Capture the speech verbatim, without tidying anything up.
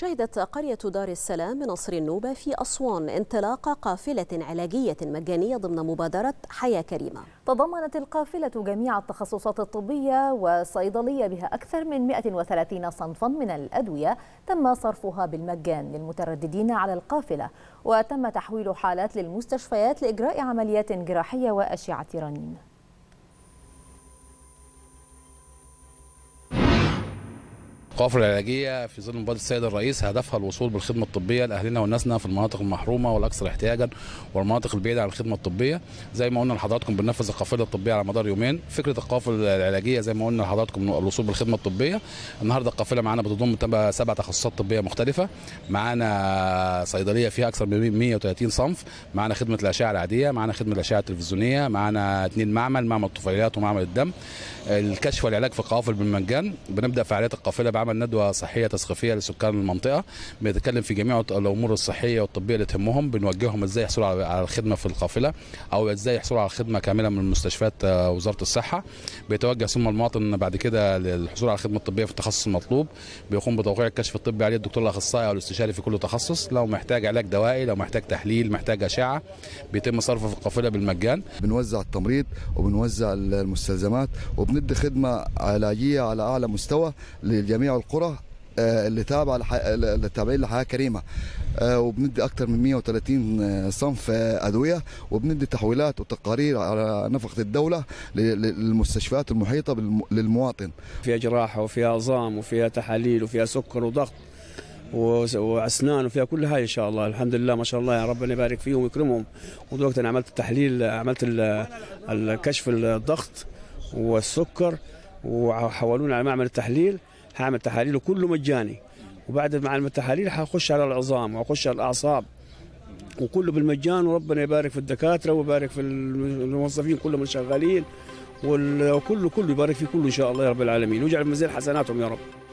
شهدت قرية دار السلام بنصر النوبة في أسوان انطلاق قافلة علاجية مجانية ضمن مبادرة حياة كريمة. تضمنت القافلة جميع التخصصات الطبية والصيدلية بها أكثر من مئة وثلاثين صنفا من الأدوية تم صرفها بالمجان للمترددين على القافلة، وتم تحويل حالات للمستشفيات لإجراء عمليات جراحية وأشعة رنين. القوافل العلاجية في ظل مبادرة السيد الرئيس هدفها الوصول بالخدمة الطبية لأهلنا وناسنا في المناطق المحرومة والأكثر احتياجا والمناطق البعيدة عن الخدمة الطبية. زي ما قلنا لحضراتكم بننفذ القافلة الطبية على مدار يومين. فكرة القوافل العلاجية زي ما قلنا لحضراتكم الوصول بالخدمة الطبية. النهارده القافلة معانا بتضم سبع تخصصات طبية مختلفة. معانا صيدلية فيها أكثر من مئة وثلاثين صنف، معانا خدمة الأشعة العادية، معانا خدمة الأشعة التلفزيونية، معانا اثنين معمل، معمل الطفيليات ومعمل الدم. الكشف والعلاج في القوافل بالمجان. بنبدأ فعاليات القافلة بعمل ندوة صحية تثقيفية لسكان المنطقة، بنتكلم في جميع الأمور الصحية والطبية اللي تهمهم، بنوجههم ازاي يحصلوا على الخدمة في القافلة أو ازاي يحصلوا على الخدمة كاملة من مستشفيات وزارة الصحة. بيتوجه ثم المواطن بعد كده للحصول على الخدمة الطبية في التخصص المطلوب، بيقوم بتوقيع الكشف الطبي عليه الدكتور الأخصائي أو الاستشاري في كل تخصص. لو محتاج علاج دوائي، لو محتاج تحليل، محتاج أشعة، بيتم صرفه في القافلة بالمجان. بنوزع التمريض وبنوزع المستلزمات وبندي خدمة علاجية على أعلى مستوى لجميع القرى اللي تابعه اللي تابعين لحياة كريمة، وبندي أكثر من مئة وثلاثين صنف أدوية، وبندي تحويلات وتقارير على نفقة الدولة للمستشفيات المحيطة للمواطن. فيها جراحة وفيها عظام وفيها تحاليل وفيها سكر وضغط واسنان وفيها كل هاي ان شاء الله. الحمد لله ما شاء الله، يا ربنا يبارك فيهم ويكرمهم. ودلوقتي انا عملت التحليل، عملت الكشف الضغط والسكر وحولونا على معمل التحليل، هعمل تحاليل كله مجاني. وبعد معمل التحاليل هخش على العظام واخش على الاعصاب وكله بالمجان. وربنا يبارك في الدكاتره ويبارك في الموظفين كلهم الشغالين، وكله كله يبارك في كله ان شاء الله يا رب العالمين، ويجعل في ميزان حسناتهم يا رب.